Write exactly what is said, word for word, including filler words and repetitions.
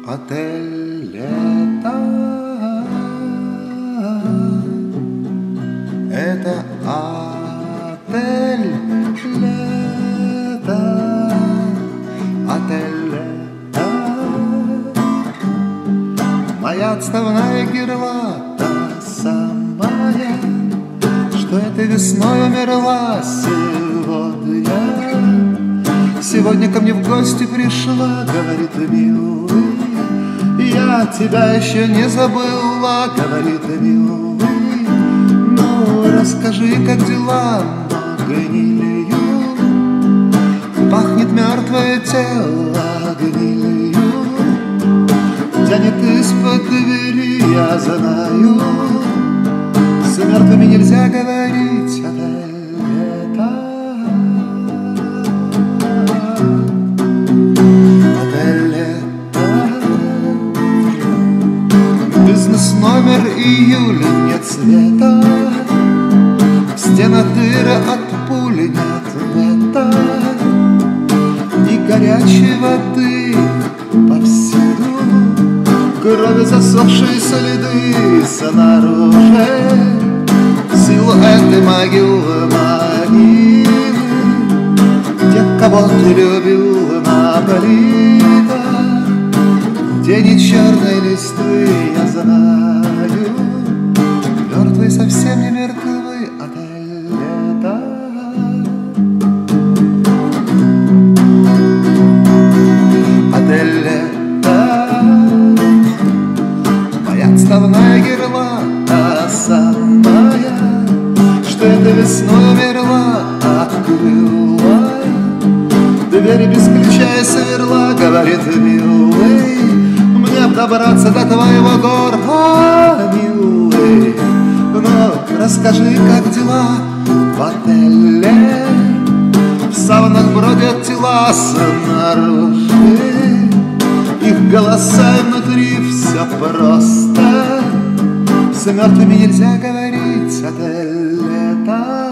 Отель «Лето» — это отель «Лето», отель «Лето». Моя отставная герла та самая, что этой весной умерла сегодня. Сегодня ко мне в гости пришла, говорит, милый, я тебя еще не забыла, говорит, милый. Ну, расскажи, как дела, гнилью. Пахнет мертвое тело гнилью. Тянет из-под двери, я знаю. С мертвыми нельзя говорить, отель «Лето». Бизнес-номер, июля, нет света, в стенах дыра от пули, нет лета, ни горячей воды повсюду, крови засохшие следы снаружи, силуэты могилы, могилы тех, кого ты любил на плитах. Тени черной листвы, я знаю, мертвые совсем не мертвы, отель «Лето». Отель «Лето», моя отставная герла та самая, что этой весной умерла, открыла двери без ключа и сверла, говорит, милый, добраться до твоего города, милый. Но расскажи, как дела в отеле. В саунах бродят тела снаружи, их голоса и внутри все просто. С мертвыми нельзя говорить, отель «Лето».